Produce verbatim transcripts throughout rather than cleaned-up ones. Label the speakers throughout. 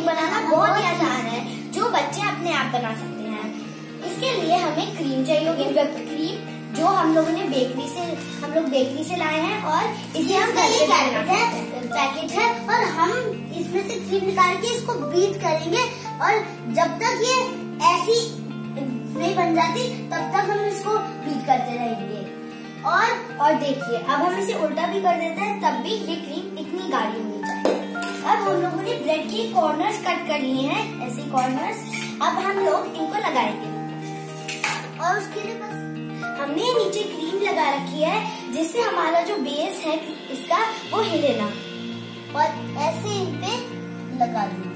Speaker 1: बनाना बहुत ही आसान है, जो बच्चे अपने आप बना सकते हैं। इसके लिए हमें क्रीम चाहिए होगी, व्हिप्ड क्रीम, जो हम लोगों ने बेकरी से हम लोग बेकरी से लाए हैं, और इसे हम घर पे पैकेट है पैकेट है और हम इसमें से क्रीम निकाल के इसको बीट करेंगे, और जब तक ये ऐसी नहीं बन जाती तब तक हम इसको बीट करते रहेंगे। और और देखिए, अब हम इसे उल्टा भी कर देते हैं, तब भी ये क्रीम इतनी गाढ़ी होनी चाहिए। अब हम लोगों ने ब्रेड के कॉर्नर्स कट कर लिए हैं, ऐसे कॉर्नर्स। अब हम लोग इनको लगाएंगे, और उसके लिए बस हमने नीचे क्रीम लगा रखी है, जिससे हमारा जो बेस है इसका वो हिले ना, और ऐसे इन पे लगा देंगे।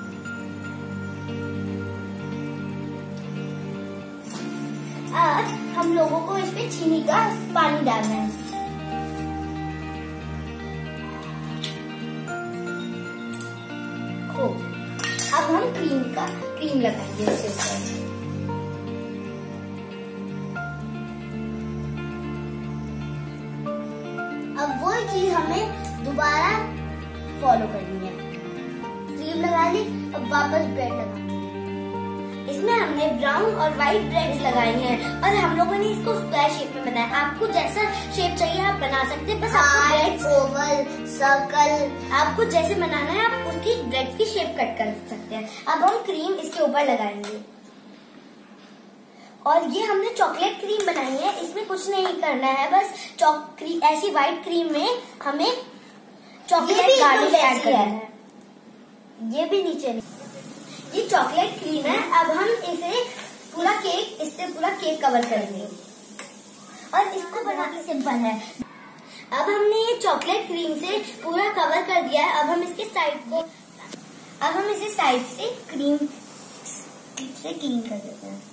Speaker 1: अब हम लोगों को इस पे चीनी का पानी डालना है। हो, अब हम क्रीम का क्रीम लगाएंगे इसके ऊपर। अब वो चीज हमें दोबारा फॉलो करनी है। क्रीम लगा ली, अब वापस ब्रेड लगा। इसमें हमने ब्राउन और व्हाइट ब्रेड्स लगाई हैं, और हम लोगों ने इसको स्क्वायर शेप में बनाया। आपको जैसा शेप चाहिए आप बना सकते हैं, बस आपको ब्रेड्स, ओवल, सर्कल, आपको जैसे बनाना है आप उसकी ब्रेड की शेप कट कर सकते हैं। अब हम क्रीम इसके ऊपर लगाएंगे, और ये हमने चॉकलेट क्रीम बनाई है। इसमें कुछ नहीं करना है, बस चॉक ऐसी व्हाइट क्रीम में हमें चॉकलेट गार्निश ऐड करना है। ये भी नीचे नहीं, ये चॉकलेट क्रीम है। अब हम इसे पूरा केक इससे पूरा केक कवर करेंगे, और इसको बनाना सिंपल है। अब हमने ये चॉकलेट क्रीम से पूरा कवर कर दिया है। अब हम इसके साइड को अब हम इसे साइड से क्रीम से क्लीन कर देते हैं।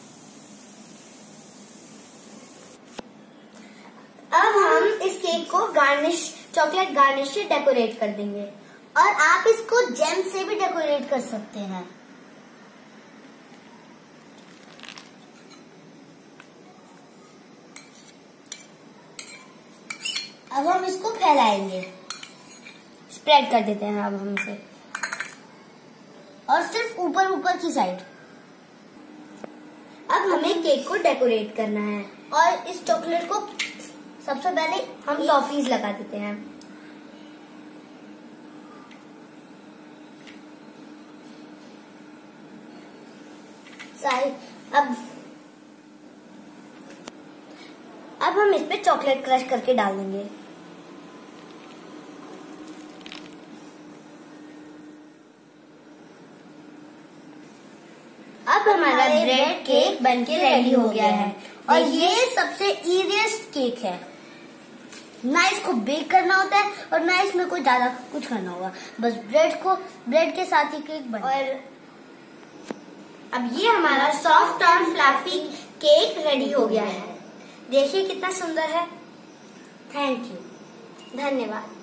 Speaker 1: अब हम इस केक को गार्निश चॉकलेट गार्निश से डेकोरेट कर देंगे, और आप इसको जेम से भी डेकोरेट कर सकते हैं। अब हम इसको फैलाएंगे, स्प्रेड कर देते हैं अब हम इसे, और सिर्फ ऊपर ऊपर की साइड। अब हमें केक को डेकोरेट करना है, और इस चॉकलेट को सबसे पहले हम टॉफीज लगा देते हैं। साइड अब अब हम इस पे चॉकलेट क्रश करके डाल देंगे। अब हमारा ब्रेड केक बनके रेडी हो गया है, और ये सबसे इजीएस्ट केक है। ना इसको बेक करना होता है, और ना इसमें कोई ज्यादा कुछ करना होगा, बस ब्रेड को ब्रेड के साथ ही केक बन। और अब ये हमारा सॉफ्ट और फ्लफी केक रेडी हो गया है। देखिए कितना सुंदर है। थैंक यू, धन्यवाद।